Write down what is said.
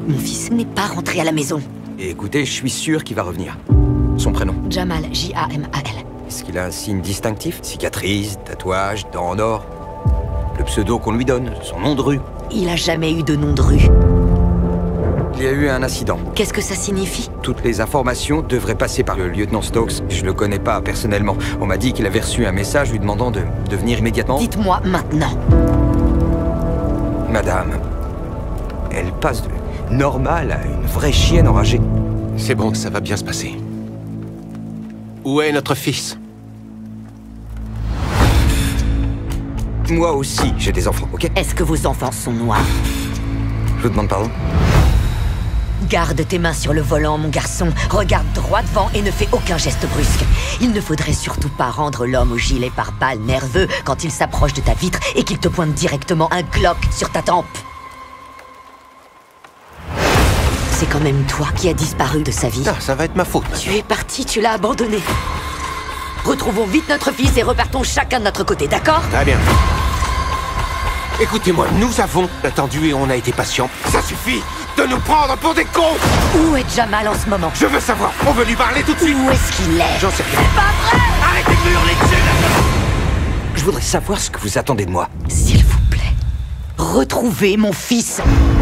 Mon fils n'est pas rentré à la maison. Et écoutez, je suis sûr qu'il va revenir. Son prénom? Jamal, J-A-M-A-L. Est-ce qu'il a un signe distinctif? Cicatrice, tatouage, dents en or? Le pseudo qu'on lui donne, son nom de rue? Il a jamais eu de nom de rue. Il y a eu un incident. Qu'est-ce que ça signifie? Toutes les informations devraient passer par le lieutenant Stokes. Je le connais pas personnellement. On m'a dit qu'il avait reçu un message lui demandant de venir immédiatement. Dites-moi maintenant. Madame, elle passe de normale à une vraie chienne enragée. C'est bon, ça va bien se passer. Où est notre fils? Moi aussi, j'ai des enfants, ok? Est-ce que vos enfants sont noirs? Je vous demande pardon? Garde tes mains sur le volant, mon garçon. Regarde droit devant et ne fais aucun geste brusque. Il ne faudrait surtout pas rendre l'homme au gilet pare-balles nerveux quand il s'approche de ta vitre et qu'il te pointe directement un Glock sur ta tempe. C'est quand même toi qui as disparu de sa vie. Ah, ça va être ma faute. Tu es parti, tu l'as abandonné. Retrouvons vite notre fils et repartons chacun de notre côté, d'accord? Très bien. Écoutez-moi, nous avons attendu et on a été patients. Ça suffit de nous prendre pour des cons! Où est Jamal en ce moment? Je veux savoir, on veut lui parler tout de suite! Où est-ce qu'il est? J'en sais rien. C'est pas vrai! Arrêtez de me hurler dessus, là! Je voudrais savoir ce que vous attendez de moi. S'il vous plaît, retrouvez mon fils.